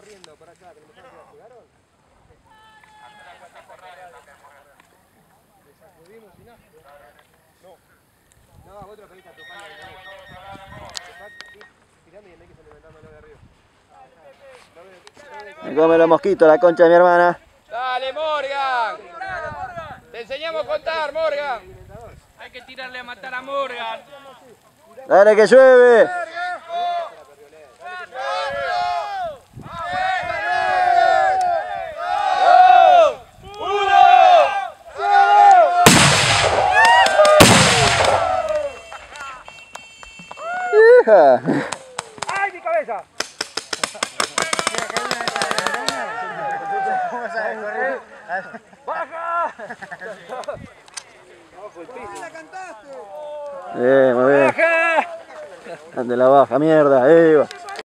corriendo por acá, pero mejor que jugaron. ¿Le sacudimos sin asco? No, vos te lo pedís a tu padre. Tirame y andá que se levantándolo de arriba. Me come los mosquitos, la concha de mi hermana. ¡Dale, Morgan! ¡Te enseñamos a contar, Morgan! Hay que tirarle a matar a Morgan. ¡Dale que llueve! ¡Hija! ¡Ay, mi cabeza! ¡Baja! ¡La cantaste! Muy bien. ¡Baja! Ande la baja, mierda, ahí va.